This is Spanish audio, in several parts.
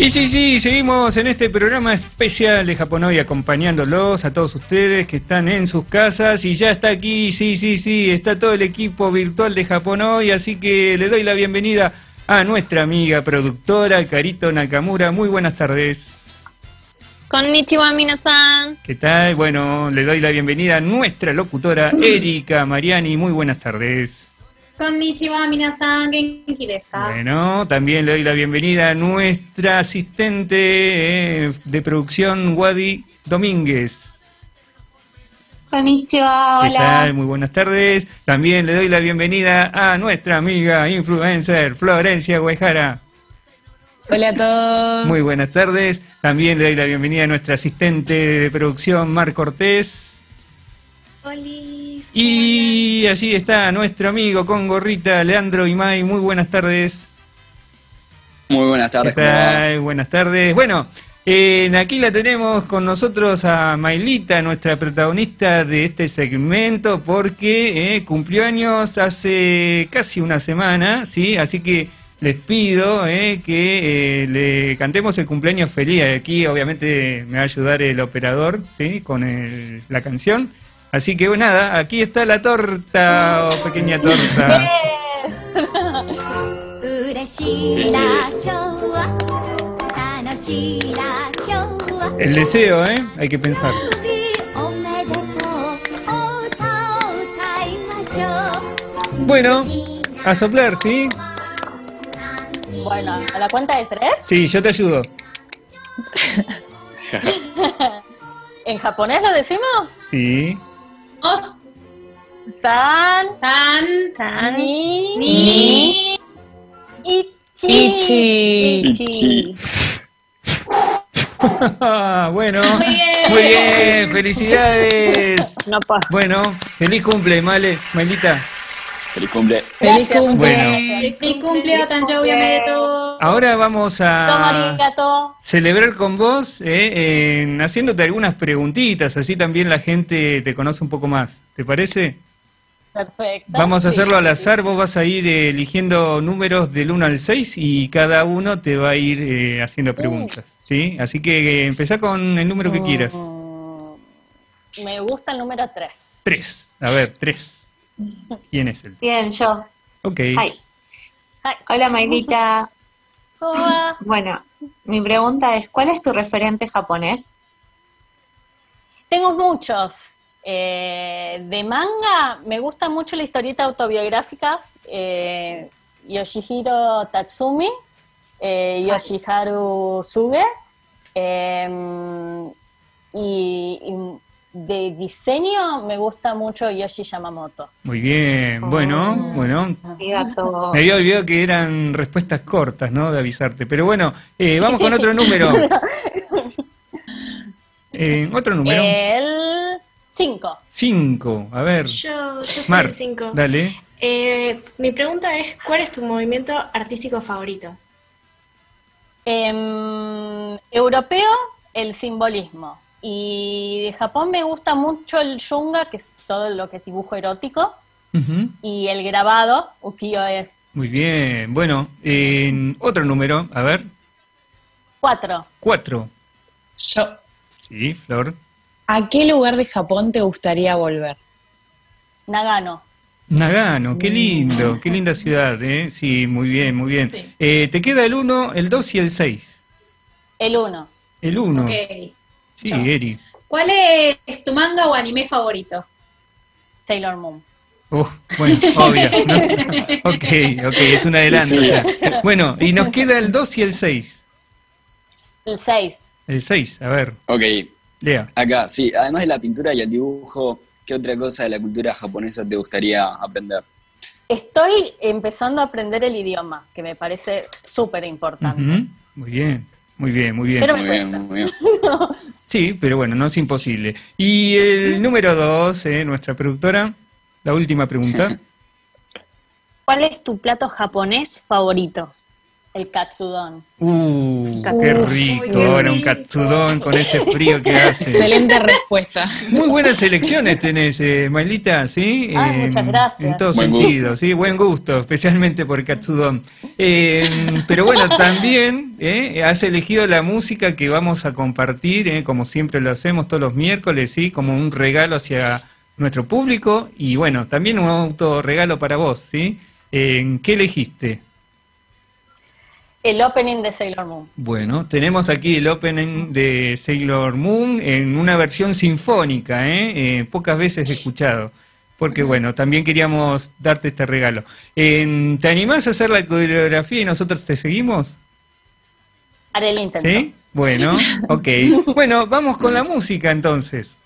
Sí, seguimos en este programa especial de Japonoy acompañándolos a todos ustedes que están en sus casas y ya está aquí, está todo el equipo virtual de Japonoy, así que le doy la bienvenida a nuestra amiga productora Carito Nakamura. Muy buenas tardes. Konnichiwa, minasan. ¿Qué tal? Bueno, le doy la bienvenida a nuestra locutora Erika Mariani. Muy buenas tardes. Konnichiwa, minasan, genki desu ka? Bueno, también le doy la bienvenida a nuestra asistente de producción, Wadi Domínguez. Konnichiwa, ¿Qué hola. tal? Muy buenas tardes. También le doy la bienvenida a nuestra amiga influencer, Florencia Guejara. Hola a todos. Muy buenas tardes. También le doy la bienvenida a nuestra asistente de producción, Mar Cortés. Holis. Y allí está nuestro amigo con gorrita, Leandro Imay. Muy buenas tardes. Muy buenas tardes. ¿Qué tal? Buenas tardes. Bueno, aquí la tenemos con nosotros a Maylita, nuestra protagonista de este segmento, porque cumplió años hace casi una semana, ¿sí? Así que les pido que le cantemos el cumpleaños feliz. Aquí obviamente me va a ayudar el operador, ¿sí? Con la canción. Así que nada, aquí está la torta, pequeña torta. El deseo, hay que pensar. Bueno, a soplar, ¿sí? Bueno, ¿a la cuenta de 3? Sí, yo te ayudo. ¿En japonés lo decimos? Sí. Os, San, tan, ni, Ichi. ichi. Bueno, bien. muy bien, felicidades. No pasa. Bueno, feliz cumple, Maylita. Feliz cumple. Feliz cumple. Bueno. Feliz cumple, Otanjou Omedetou. Ahora vamos Toma a arigato. celebrar con vos, haciéndote algunas preguntitas, así también la gente te conoce un poco más. ¿Te parece? Perfecto. Vamos a Sí. hacerlo al azar, vos vas a ir eligiendo números del 1 al 6 y cada uno te va a ir haciendo preguntas, ¿sí? Así que empezá con el número que quieras. Me gusta el número 3. 3, a ver, 3. ¿Quién es el? Bien, yo. Ok. Hi. Hola, Maylita. Hola. Bueno, mi pregunta es, ¿cuál es tu referente japonés? Tengo muchos. De manga, me gusta mucho la historieta autobiográfica. Yoshihiro Tatsumi, Yoshiharu Suge. Y de diseño me gusta mucho Yoshi Yamamoto. Muy bien, bueno. Arigato. Me había olvidado que eran respuestas cortas, ¿no? De avisarte. Pero bueno, vamos con otro número. Otro número. El 5. 5, a ver. Yo soy Mar, el 5. dale. Mi pregunta es, ¿cuál es tu movimiento artístico favorito? Europeo, el simbolismo. Y de Japón me gusta mucho el yunga, que es todo lo que es dibujo erótico. Ujú. Y el grabado, ukiyo-e. Muy bien, bueno, otro número, a ver. 4. 4. Yo. Sí, Flor. ¿A qué lugar de Japón te gustaría volver? Nagano. Nagano, qué lindo, qué linda ciudad, ¿eh? Sí, muy bien, muy bien. Sí. Te queda el 1, el 2 y el 6. El 1. El 1. Ok. Sí, Yo. Eri. ¿Cuál es tu manga o anime favorito? Sailor Moon. Bueno, obvio, ¿no? Ok, es un adelanto. Sí. O sea. Bueno, y nos queda el 2 y el 6. El 6. El 6, a ver, Ok, Lea. acá, sí, además de la pintura y el dibujo, ¿qué otra cosa de la cultura japonesa te gustaría aprender? Estoy empezando a aprender el idioma, que me parece súper importante. Ujú. Muy bien, muy bien, muy bien. Pero Muy me bien, cuesta. muy bien. Sí, pero bueno, no es imposible. Y el número 2, nuestra productora, la última pregunta. ¿Cuál es tu plato japonés favorito? El katsudon. Qué rico, qué ahora un rico. katsudon con ese frío que hace. Excelente respuesta. Muy buenas elecciones tenés, Mailita, ¿sí? Ay, muchas gracias. En todo Buen sentido, ¿sí? Buen gusto, especialmente por katsudon. Pero bueno, también has elegido la música que vamos a compartir, como siempre lo hacemos todos los miércoles, ¿sí? Como un regalo hacia nuestro público y bueno, también un autorregalo para vos, ¿sí? ¿Qué elegiste? El opening de Sailor Moon. Bueno, tenemos aquí el opening de Sailor Moon en una versión sinfónica, pocas veces escuchado, porque bueno, también queríamos darte este regalo. ¿Te animás a hacer la coreografía y nosotros te seguimos? Haré el intento. ¿Sí? Bueno, ok. Bueno, vamos con la música entonces.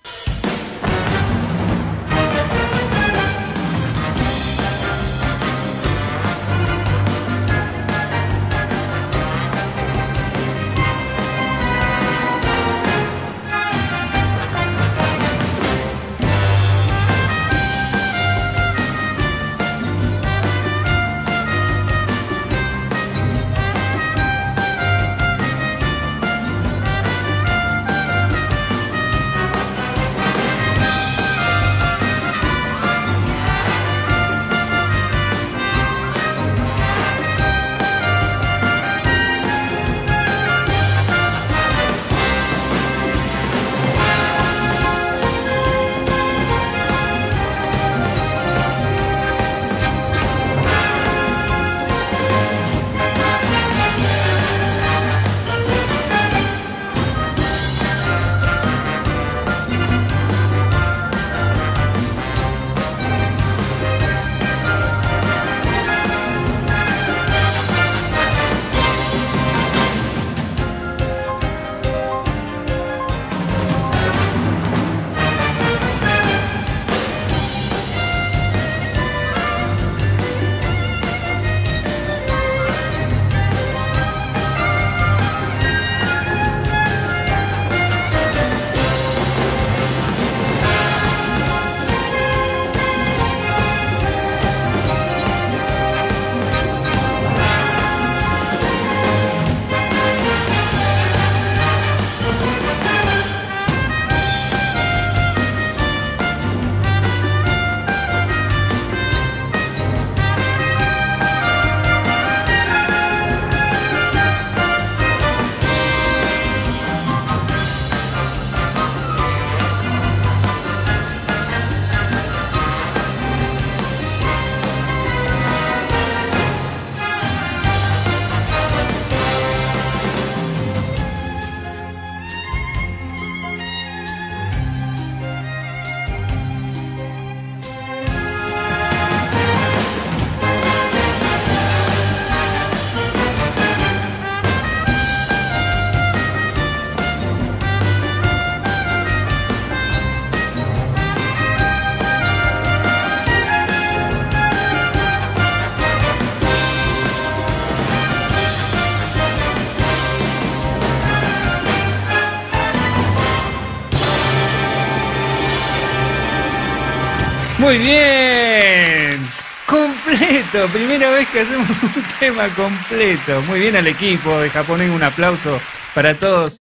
Muy bien, completo, primera vez que hacemos un tema completo. Muy bien al equipo de Japón, un aplauso para todos.